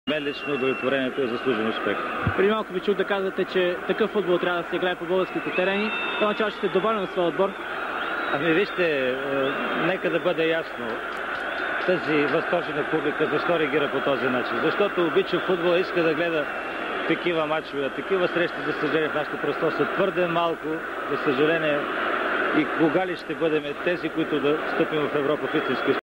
мен лично удовлетворението е заслужен успех. Преди малко ви чух да казвате, че такъв футбол трябва да се играе по българските терени. Поначало ще сте доволен от своя отбор? Ами вижте, нека да бъде ясно. Тази възторжена публика защо реагира по този начин? Защото обича футбола, иска да гледа такива мачове. Такива срещи, за съжаление, в нашото пространство са твърде малко. За съжаление, и кога ли ще бъдем тези, които да стъпим в Европа в истински